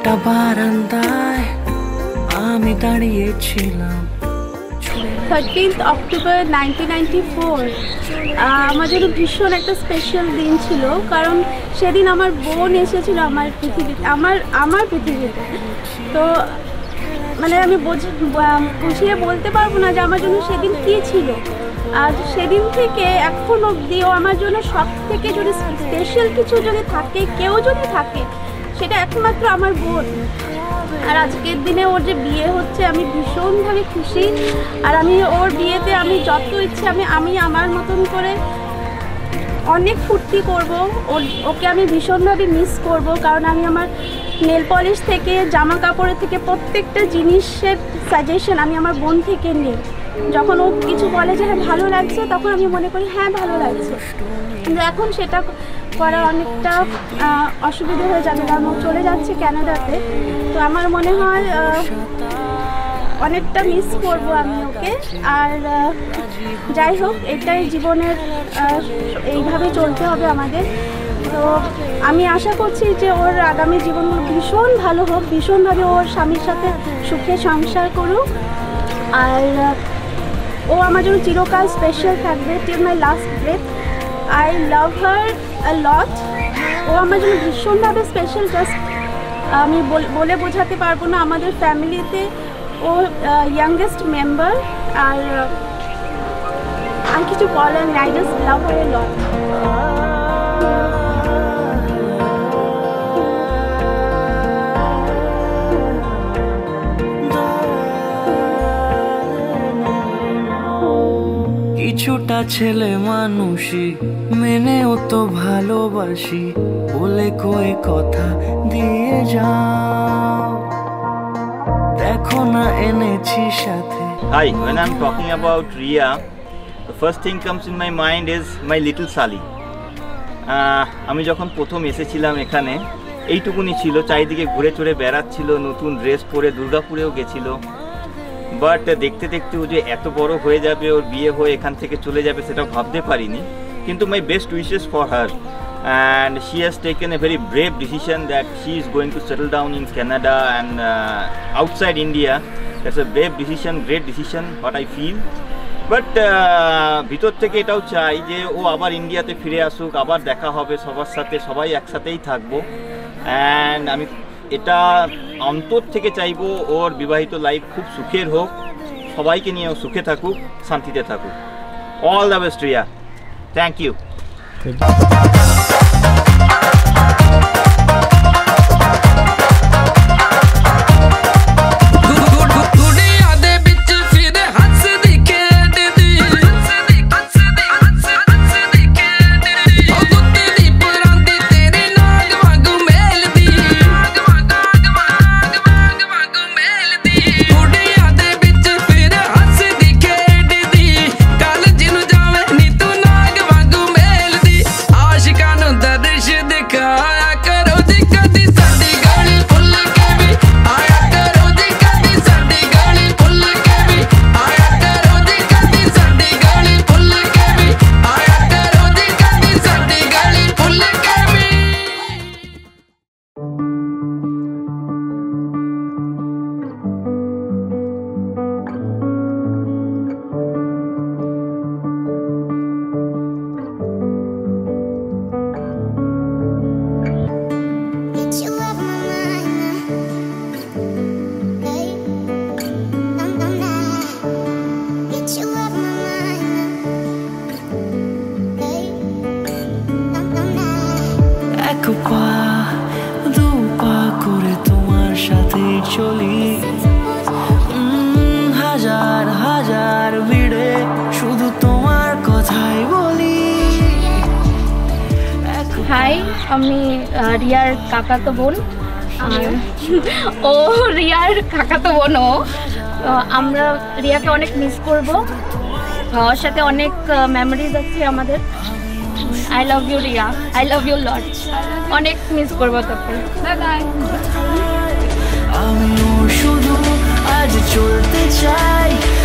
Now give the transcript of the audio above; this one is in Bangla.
একটা বারান্দায় আমি দাঁড়িয়েছিলাম। 13th October 1994 আমার জন্য ভীষণ একটা স্পেশাল দিন ছিল, কারণ সেদিন আমার বোন এসেছিল আমার পৃথিবীতে। তো মানে আমি বুঝিয়ে বলতে পারবো না যে আমার জন্য সেদিন কী ছিল। আর সেদিন থেকে এখন অবধিও আমার জন্য সব থেকে যদি স্পেশাল কিছু যদি থাকে, কেউ যদি থাকে, সেটা একমাত্র আমার বোন। আর আজকের দিনে ওর যে বিয়ে হচ্ছে আমি ভীষণভাবে খুশি। আর আমি ওর বিয়েতে আমি যত ইচ্ছে আমি আমার মতন করে অনেক ফুর্তি করব। ওকে আমি ভীষণভাবে মিস করব, কারণ আমি আমার নেল পলিশ থেকে জামা কাপড়ের থেকে প্রত্যেকটা জিনিসের সাজেশন আমি আমার বোন থেকে নিই। যখন ও কিছু বলে যে হ্যাঁ ভালো লাগছে, তখন আমি মনে করি হ্যাঁ ভালো লাগছে। কিন্তু এখন সেটা করা অনেকটা অসুবিধা হয়ে যাবে, কারণ ও চলে যাচ্ছে ক্যানাডাতে। তো আমার মনে হয় অনেকটা মিস করব আমি ওকে। আর যাই হোক, এটাই জীবনের, এইভাবে চলতে হবে আমাদের। তো আমি আশা করছি যে ওর আগামী জীবনগুলো ভীষণ ভালো হোক, ভীষণভাবে ওর স্বামীর সাথে সুখে সংসার করুক। আর ও আমার জন্য চিরকাল স্পেশাল থাকবে, till my last breath. I love her a lot. ও আমার জন্য ভীষণভাবে স্পেশাল, জাস্ট আমি বলে বোঝাতে পারবো না। আমাদের ফ্যামিলিতে ও ইয়াংগেস্ট মেম্বার। আর আমি কিছু বলার নাই, I just love her a লট। কিছুটা ছেলে মানুষই মেনেও তো ভালোবাসি, বলে কয়ে কথা দিয়ে যাও, দেখো না এনেছি সাথে। Hi, when I'm talking about Ria, the first thing comes in my mind is my little Sally. আমি যখন প্রথম এসেছিলাম এখানে এইটুকুনি ছিল, চারিদিকে ঘুরে চড়ে বেড়াচ্ছিল, নতুন ড্রেস পরে দুর্গাপুরেও গেছিল। বাট দেখতে দেখতে ও যে এত বড় হয়ে যাবে, ওর বিয়ে হয়ে এখান থেকে চলে যাবে, সেটা ভাবতে পারিনি। কিন্তু my best wishes for her, and she has taken a very brave decision that she is going to settle down in Canada and outside India. That's a brave decision, great decision, what I feel. But ভিতর থেকে এটাও চাই যে ও আবার ইন্ডিয়াতে ফিরে আসুক, আবার দেখা হবে সবার সাথে, সবাই একসাথেই থাকবো। অ্যান্ড আমি এটা অন্তর থেকে চাইবো ওর বিবাহিত লাইফ খুব সুখের হোক, সবাইকে নিয়ে ও সুখে থাকুক, শান্তিতে থাকুক। All the best Riya, thank you. চলি হাজার হাজার ভিড়ে, শুধু তোমার কথাই বলি। হাই, আমি রিয়ার কাকাতো বোন, আর ও রিয়ার কাকাতো বোন। আমরা রিয়াকে অনেক মিস করব, ওর সাথে অনেক মেমোরিজ আছে আমাদের। I love you Riya, I love you lot, অনেক মিস করবো তোকে। Bye bye. আমিও শুধু আজ চলতে চাই।